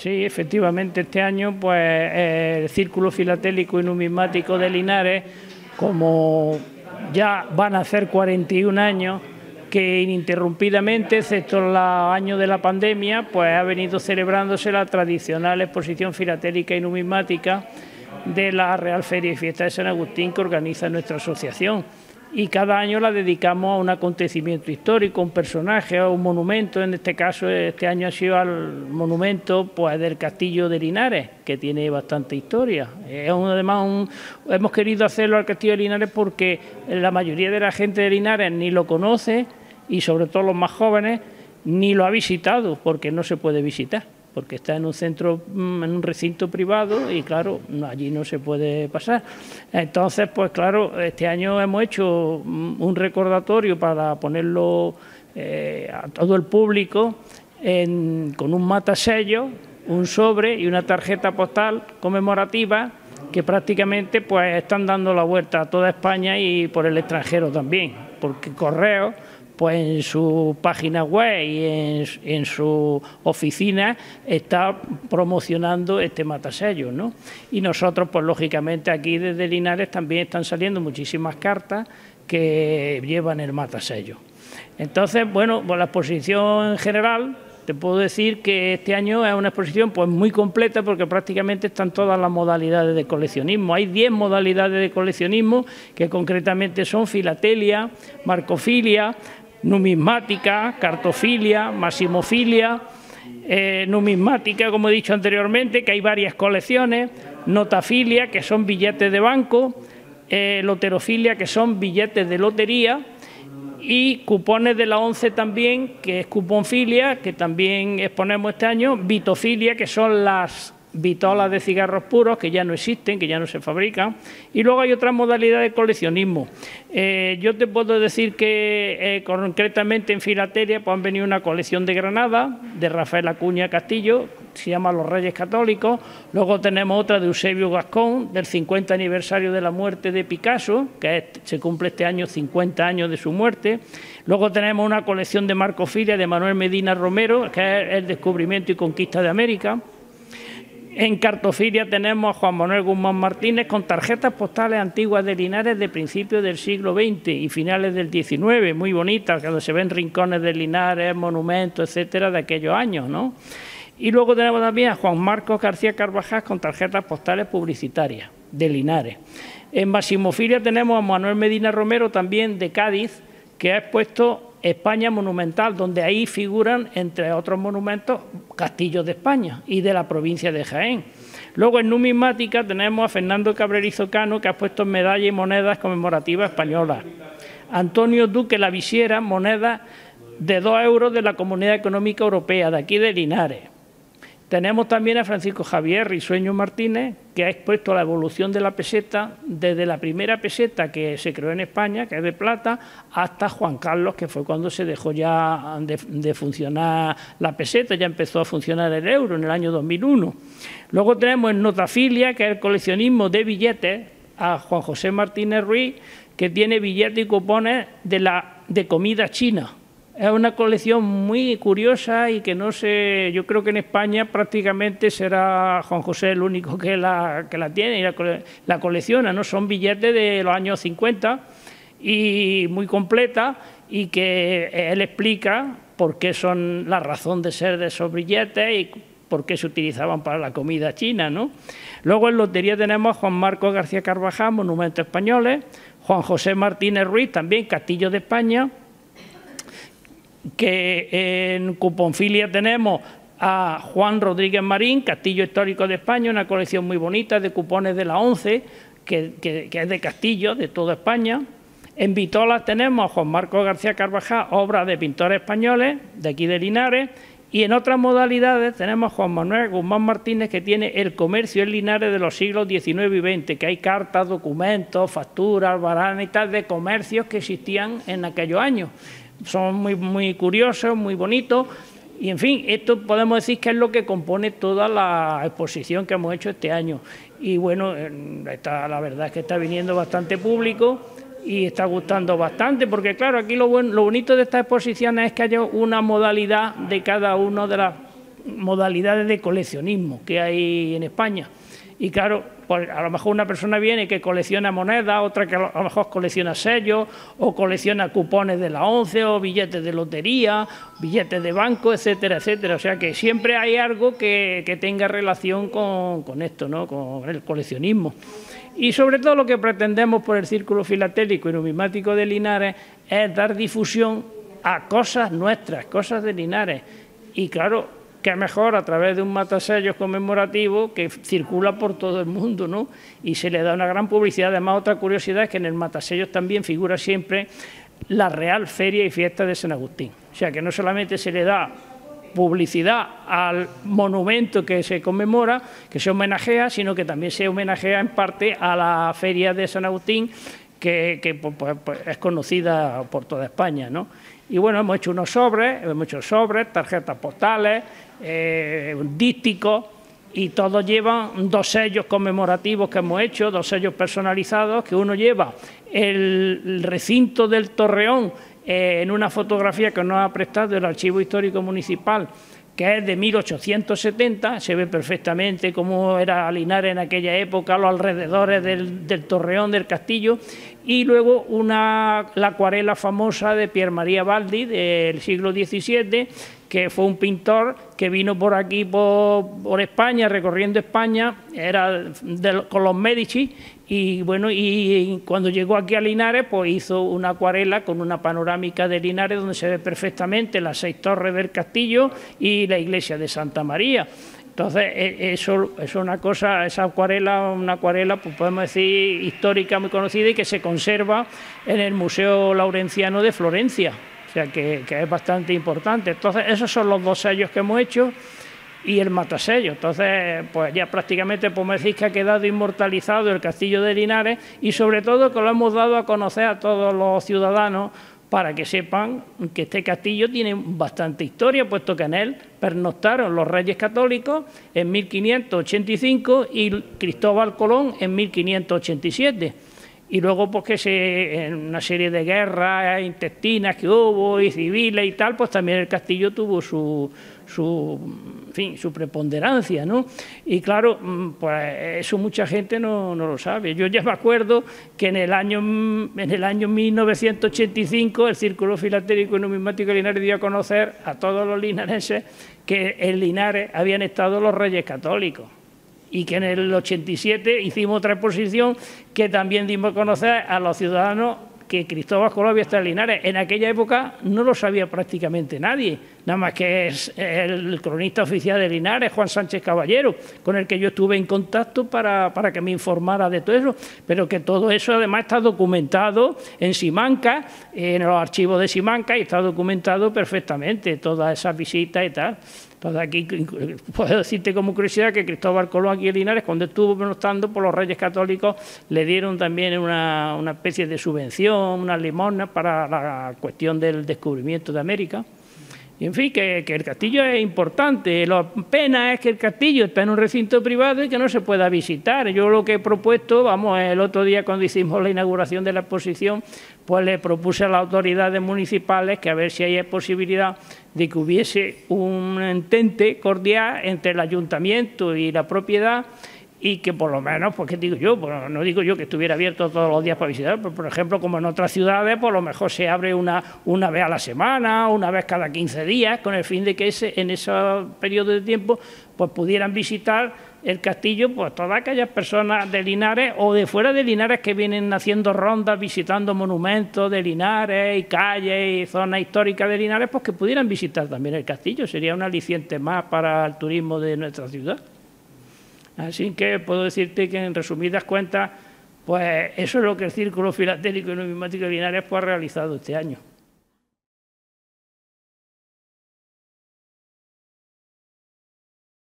Sí, efectivamente, este año pues el Círculo Filatélico y Numismático de Linares, como ya van a hacer 41 años, que ininterrumpidamente, excepto los años de la pandemia, pues ha venido celebrándose la tradicional exposición filatélica y numismática de la Real Feria y Fiesta de San Agustín que organiza nuestra asociación. Y cada año la dedicamos a un acontecimiento histórico, un personaje, a un monumento. En este caso, este año ha sido al monumento pues, del Castillo de Linares, que tiene bastante historia. Además, hemos querido hacerlo al Castillo de Linares porque la mayoría de la gente de Linares ni lo conoce y sobre todo los más jóvenes ni lo ha visitado porque no se puede visitar, porque está en un centro, en un recinto privado y claro, allí no se puede pasar. Entonces, pues claro, este año hemos hecho un recordatorio para ponerlo a todo el público con un matasello, un sobre y una tarjeta postal conmemorativa que prácticamente pues están dando la vuelta a toda España y por el extranjero también, porque Correos pues en su página web y en su oficina está promocionando este matasellos, ¿no? Y nosotros, pues lógicamente aquí desde Linares también están saliendo muchísimas cartas que llevan el matasellos. Entonces, bueno, pues la exposición en general, te puedo decir que este año es una exposición pues muy completa porque prácticamente están todas las modalidades de coleccionismo. Hay 10 modalidades de coleccionismo que concretamente son filatelia, marcofilia, numismática, cartofilia, maximofilia, numismática, como he dicho anteriormente, que hay varias colecciones, notafilia, que son billetes de banco, loterofilia, que son billetes de lotería, y cupones de la ONCE también, que es cuponfilia, que también exponemos este año, vitofilia, que son las vitolas de cigarros puros, que ya no existen, que ya no se fabrican, y luego hay otras modalidades de coleccionismo. Yo te puedo decir que concretamente en filatelia pues han venido una colección de Granada, de Rafael Acuña Castillo, se llama Los Reyes Católicos, luego tenemos otra de Eusebio Gascón, del 50 aniversario de la muerte de Picasso, que se cumple este año 50 años de su muerte, luego tenemos una colección de marcofilia de Manuel Medina Romero, que es el descubrimiento y conquista de América. En cartofilia tenemos a Juan Manuel Guzmán Martínez con tarjetas postales antiguas de Linares de principios del siglo XX y finales del XIX, muy bonitas, donde se ven rincones de Linares, monumentos, etcétera, de aquellos años, ¿no? Y luego tenemos también a Juan Marcos García Carvajal con tarjetas postales publicitarias de Linares. En maximofilia tenemos a Manuel Medina Romero, también de Cádiz, que ha expuesto España monumental, donde ahí figuran, entre otros monumentos, castillos de España y de la provincia de Jaén. Luego en numismática tenemos a Fernando Cabrerizo Cano, que ha puesto medallas y monedas conmemorativas españolas. Antonio Duque La Visiera, monedas de 2 euros de la Comunidad Económica Europea, de aquí de Linares. Tenemos también a Francisco Javier Risueño Martínez, que ha expuesto la evolución de la peseta desde la primera peseta que se creó en España, que es de plata, hasta Juan Carlos, que fue cuando se dejó ya de funcionar la peseta, ya empezó a funcionar el euro en el año 2001. Luego tenemos en notafilia, que es el coleccionismo de billetes, a Juan José Martínez Ruiz, que tiene billetes y cupones de comida china. Es una colección muy curiosa y que no sé, yo creo que en España prácticamente será Juan José el único que la tiene y la colecciona, ¿no? Son billetes de los años 50 y muy completa y que él explica por qué son la razón de ser de esos billetes y por qué se utilizaban para la comida china, ¿no? Luego en lotería tenemos a Juan Marcos García Carvajal, monumentos españoles, Juan José Martínez Ruiz, también Castillo de España, que en cuponfilia tenemos a Juan Rodríguez Marín, Castillo Histórico de España, una colección muy bonita de cupones de la ONCE, que es de castillo de toda España. En vitolas tenemos a Juan Marcos García Carvajal, obras de pintores españoles, de aquí de Linares, y en otras modalidades tenemos a Juan Manuel Guzmán Martínez, que tiene el comercio en Linares de los siglos XIX y XX, que hay cartas, documentos, facturas, albaranes y tal, de comercios que existían en aquellos años. Son muy curiosos, muy bonitos y, en fin, esto podemos decir que es lo que compone toda la exposición que hemos hecho este año. Y, bueno, la verdad es que está viniendo bastante público y está gustando bastante porque, claro, aquí lo bonito de estas exposiciones es que haya una modalidad de cada una de las modalidades de coleccionismo que hay en España. Y claro, pues a lo mejor una persona viene que colecciona monedas, otra que a lo mejor colecciona sellos, o colecciona cupones de la ONCE, o billetes de lotería, billetes de banco, etcétera, etcétera. O sea que siempre hay algo que tenga relación con esto, ¿no? Con el coleccionismo. Y sobre todo lo que pretendemos por el Círculo Filatélico y Numismático de Linares es dar difusión a cosas nuestras, cosas de Linares. Y claro, que mejor a través de un matasellos conmemorativo que circula por todo el mundo, ¿no? Y se le da una gran publicidad. Además, otra curiosidad es que en el matasellos también figura siempre la Real Feria y Fiesta de San Agustín. O sea, que no solamente se le da publicidad al monumento que se conmemora, que se homenajea, sino que también se homenajea en parte a la Feria de San Agustín, que pues, es conocida por toda España, ¿no? Y bueno, hemos hecho sobres, tarjetas postales, dísticos, y todos llevan 2 sellos conmemorativos que hemos hecho, 2 sellos personalizados, que uno lleva el recinto del Torreón en una fotografía que nos ha prestado el Archivo Histórico Municipal, que es de 1870, se ve perfectamente cómo era Linares en aquella época, los alrededores del Torreón, del castillo, y luego la acuarela famosa de Pier Maria Baldi del siglo XVII, que fue un pintor que vino por aquí, por España, recorriendo España, era con los Médici, y bueno, y cuando llegó aquí a Linares, pues hizo una acuarela con una panorámica de Linares donde se ve perfectamente las 6 torres del castillo y la iglesia de Santa María. Entonces, eso es una cosa, esa acuarela, pues podemos decir histórica, muy conocida, y que se conserva en el Museo Laurenciano de Florencia. O sea, que es bastante importante. Entonces, esos son los 2 sellos que hemos hecho y el matasello. Entonces, pues ya prácticamente podemos decir que ha quedado inmortalizado el castillo de Linares, y sobre todo que lo hemos dado a conocer a todos los ciudadanos para que sepan que este castillo tiene bastante historia, puesto que en él pernoctaron los Reyes Católicos en 1585 y Cristóbal Colón en 1587. Y luego, pues en una serie de guerras intestinas que hubo y civiles y tal, pues también el castillo tuvo su preponderancia, ¿no? Y claro, pues eso mucha gente no lo sabe. Yo ya me acuerdo que en el año 1985 el Círculo Filatélico y Numismático de Linares dio a conocer a todos los linarenses que en Linares habían estado los Reyes Católicos, y que en el 87 hicimos otra exposición que también dimos a conocer a los ciudadanos que Cristóbal Colón había estado en Linares. En aquella época no lo sabía prácticamente nadie, nada más que es el cronista oficial de Linares, Juan Sánchez Caballero, con el que yo estuve en contacto para que me informara de todo eso, pero que todo eso además está documentado en Simancas, en los archivos de Simancas, y está documentado perfectamente, todas esas visitas y tal. Entonces aquí puedo decirte como curiosidad que Cristóbal Colón aquí en Linares, cuando estuvo pernoctando por los Reyes Católicos, le dieron también una especie de subvención, unas limosnas para la cuestión del descubrimiento de América. Y en fin, que el castillo es importante. La pena es que el castillo está en un recinto privado y que no se pueda visitar. Yo lo que he propuesto, el otro día cuando hicimos la inauguración de la exposición, pues le propuse a las autoridades municipales que a ver si hay posibilidad de que hubiese un entente cordial entre el ayuntamiento y la propiedad, y que por lo menos, pues qué digo yo, pues no digo yo que estuviera abierto todos los días para visitar, pero por ejemplo, como en otras ciudades, por lo mejor se abre una vez a la semana, una vez cada 15 días, con el fin de que en ese periodo de tiempo pues pudieran visitar el castillo, pues todas aquellas personas de Linares o de fuera de Linares que vienen haciendo rondas, visitando monumentos de Linares y calles y zonas históricas de Linares, pues que pudieran visitar también el castillo. Sería un aliciente más para el turismo de nuestra ciudad. Así que puedo decirte que en resumidas cuentas, pues eso es lo que el Círculo Filatélico y Numismático de Linares pues ha realizado este año.